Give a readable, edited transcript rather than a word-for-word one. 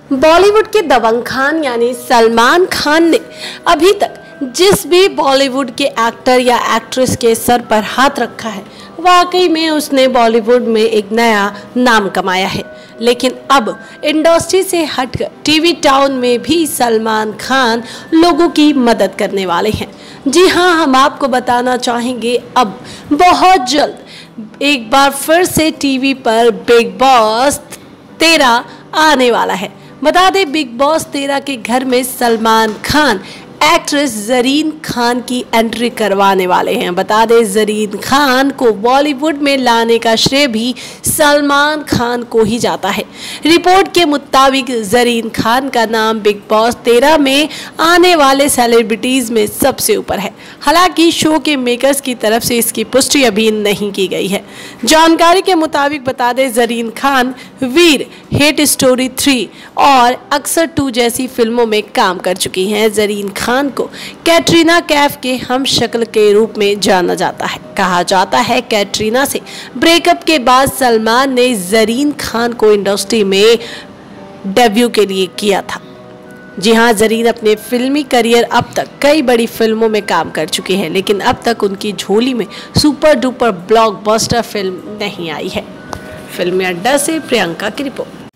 बॉलीवुड के दबंग खान यानी सलमान खान ने अभी तक जिस भी बॉलीवुड के एक्टर या एक्ट्रेस के सर पर हाथ रखा है, वाकई में उसने बॉलीवुड में एक नया नाम कमाया है। लेकिन अब इंडस्ट्री से हटकर टीवी टाउन में भी सलमान खान लोगों की मदद करने वाले हैं। जी हाँ, हम आपको बताना चाहेंगे अब बहुत जल्द एक बार फिर से टीवी पर बिग बॉस 13 आने वाला है। बता दें, बिग बॉस 13 के घर में सलमान खान एक्ट्रेस ज़रीन खान की एंट्री करवाने वाले हैं। बता दें, ज़रीन खान को बॉलीवुड में लाने का श्रेय भी सलमान खान को ही जाता है। रिपोर्ट के मुताबिक ज़रीन खान का नाम बिग बॉस 13 में आने वाले सेलिब्रिटीज़ में सबसे ऊपर है। हालांकि शो के मेकर्स की तरफ से इसकी पुष्टि अभी नहीं की गई है। जानकारी के मुताबिक बता दें, ज़रीन खान वीर, हेट स्टोरी 3 और अक्सर 2 जैसी फिल्मों में काम कर चुकी हैं। ज़रीन खान को कैटरीना कैफ के हम शक्ल के रूप में जाना जाता है। कहा जाता है कैटरीना से ब्रेकअप के बाद सलमान ने ज़रीन खान को इंडस्ट्री में डेब्यू के लिए किया था। जी हाँ, ज़रीन अपने फिल्मी करियर अब तक कई बड़ी फिल्मों में काम कर चुके हैं, लेकिन अब तक उनकी झोली में सुपर डुपर ब्लॉकबस्टर फिल्म नहीं आई है। फिल्मी अड्डा से प्रियंका की रिपोर्ट।